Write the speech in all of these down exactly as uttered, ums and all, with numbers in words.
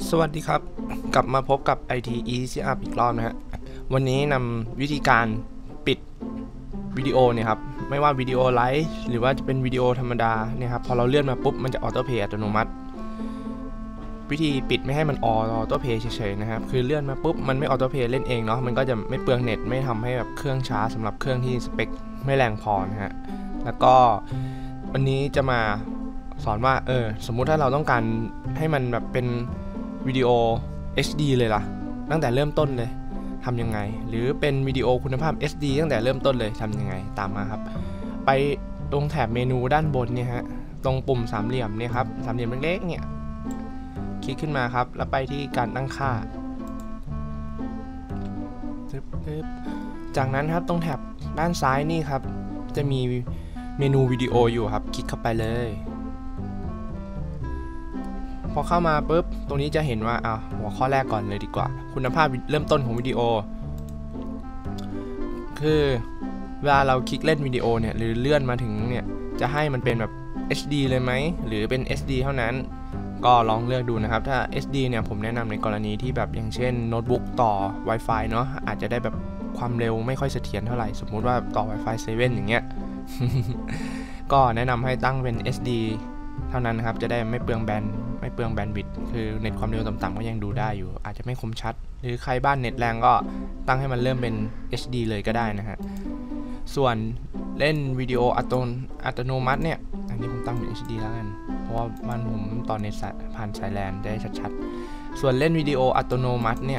สวัสดีครับกลับมาพบกับ ไอ ที Easy Up อีกรอบนะฮะวันนี้นำวิธีการปิดวิดีโอเนี่ยครับไม่ว่าวิดีโอไลฟ์หรือว่าจะเป็นวิดีโอธรรมดาเนี่ยครับพอเราเลื่อนมาปุ๊บมันจะออโต้เพย์อัตโนมัติวิธีปิดไม่ให้มันออโต้เพย์เฉยๆนะครับคือเลื่อนมาปุ๊บมันไม่ออโต้เพย์เล่นเองเนาะมันก็จะไม่เปลืองเน็ตไม่ทำให้แบบเครื่องช้าสำหรับเครื่องที่สเปคไม่แรงพอนะฮะแล้วก็วันนี้จะมาสอนว่าเออสมมุติถ้าเราต้องการให้มันแบบเป็นวิดีโอ เอช ดี เลยล่ะตั้งแต่เริ่มต้นเลยทำยังไงหรือเป็นวิดีโอคุณภาพ เอช ดี ตั้งแต่เริ่มต้นเลยทำยังไงตามมาครับไปตรงแถบเมนูด้านบนเนี่ยฮะตรงปุ่มสามเหลี่ยมเนี่ยครับสามเหลี่ยมเล็กๆเนี่ยคลิกขึ้นมาครับแล้วไปที่การตั้งค่าจากนั้นครับตรงแถบด้านซ้ายนี่ครับจะมีเมนูวิดีโออยู่ครับคลิกเข้าไปเลยพอเข้ามาปุ๊บตรงนี้จะเห็นว่าอ่าหัวข้อแรกก่อนเลยดีกว่าคุณภาพเริ่มต้นของวิดีโอคือเวลาเราคลิกเล่นวิดีโอเนี่ยหรือเลื่อนมาถึงเนี่ยจะให้มันเป็นแบบ เอช ดี เลยไหมหรือเป็น เอส ดี เท่านั้นก็ลองเลือกดูนะครับถ้า เอส ดี เนี่ยผมแนะนำในกรณีที่แบบอย่างเช่นโน้ตบุ๊กต่อ Wi-Fi เนาะอาจจะได้แบบความเร็วไม่ค่อยเสถียรเท่าไหร่สมมุติว่าต่อ Wi-Fi เซเว่น อย่างเงี้ย ก็แนะนำให้ตั้งเป็น เอส ดี เท่านั้นครับจะได้ไม่เปลืองแบนไม่เปลืองแบนด์วิดต์คือเน็ตความเร็วต่ำๆก็ยังดูได้อยู่อาจจะไม่คมชัดหรือใครบ้านเน็ตแรงก็ตั้งให้มันเริ่มเป็น เอช ดี เลยก็ได้นะฮะส่วนเล่นวิดีโออัตโนอัตโนมัติเนี่ยอันนี้ผมตั้งเป็น เอช ดี แล้วกันเพราะว่ามันผมตอนเน็ตผ่านสายแลนได้ชัดๆส่วนเล่นวิดีโออัตโนมัติเนี่ย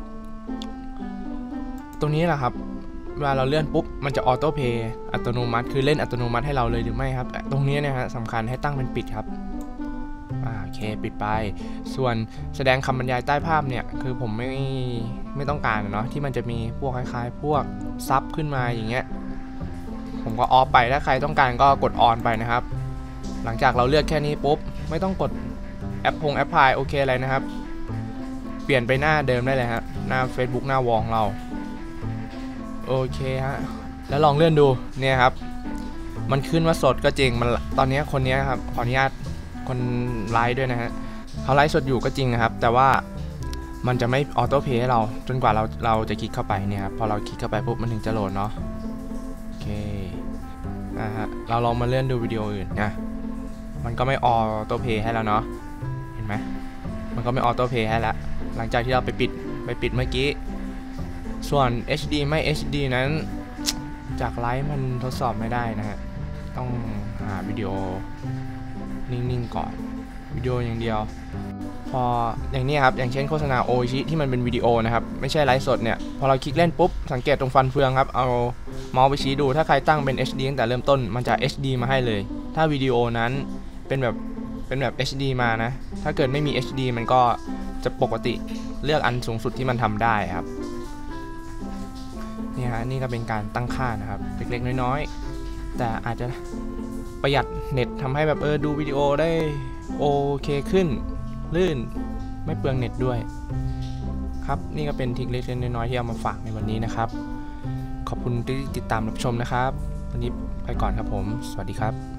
ตรงนี้แหละครับเวลาเราเลื่อนปุ๊บมันจะออโต้เพย์อัตโนมัติคือเล่นอัตโนมัติให้เราเลยหรือไม่ครับตรงนี้เนี่ยฮะสำคัญให้ตั้งเป็นปิดครับโอเคปิดไปส่วนแสดงคำบรรยายใต้ภาพเนี่ยคือผมไม่ไม่ต้องการเนาะที่มันจะมีพวกคล้ายๆพวกซับขึ้นมาอย่างเงี้ยผมก็ออฟไปถ้าใครต้องการก็กดออนไปนะครับหลังจากเราเลือกแค่นี้ปุ๊บไม่ต้องกดแอปพงแอปพลายโอเคอะไรนะครับเปลี่ยนไปหน้าเดิมได้เลยครับหน้า Facebook หน้าวอลเราโอเคฮะแล้วลองเลื่อนดูเนี่ยครับมันขึ้นว่าสดก็จริงมันตอนนี้คนนี้ครับขออนุญาตคนไลฟ์ด้วยนะฮะเขาไลฟ์สดอยู่ก็จริงนะครับแต่ว่ามันจะไม่ออโต้เพย์ให้เราจนกว่าเราเราจะคลิกเข้าไปเนี่ยครับพอเราคลิกเข้าไปปุ๊บมันถึงจะโหลดเนาะโอเคนะฮะเราลองมาเลื่อนดูวิดีโออื่นนะมันก็ไม่ออโต้เพย์ให้แล้วเนาะเห็นไหมมันก็ไม่ออโต้เพย์ให้แล้วหลังจากที่เราไปปิดไปปิดเมื่อกี้ส่วน เอช ดี ไม่ เอช ดี นั้นจากไลฟ์มันทดสอบไม่ได้นะฮะต้องหาวิดีโอนิ่งๆก่อนวิดีโออย่างเดียวพออย่างนี้ครับอย่างเช่นโฆษณาโอชิที่มันเป็นวิดีโอนะครับไม่ใช่ไลฟ์สดเนี่ยพอเราคลิกเล่นปุ๊บสังเกตตรงฟันเฟืองครับเอาเมาส์ไปชี้ดูถ้าใครตั้งเป็น เอช ดี ตั้งแต่เริ่มต้นมันจะ เอช ดี มาให้เลยถ้าวิดีโอนั้นเป็นแบบเป็นแบบ เอช ดี มานะถ้าเกิดไม่มี เอช ดี มันก็จะปกติเลือกอันสูงสุดที่มันทำได้ครับนี่ฮะนี่ก็เป็นการตั้งค่านะครับเล็กๆน้อยๆแต่อาจจะประหยัดเน็ตทำให้แบบเออดูวิดีโอได้โอเคขึ้นลื่นไม่เปลืองเน็ตด้วยครับนี่ก็เป็นทริคเล็กๆน้อยๆที่เอามาฝากในวันนี้นะครับขอบคุณที่ติดตามรับชมนะครับวันนี้ไปก่อนครับผมสวัสดีครับ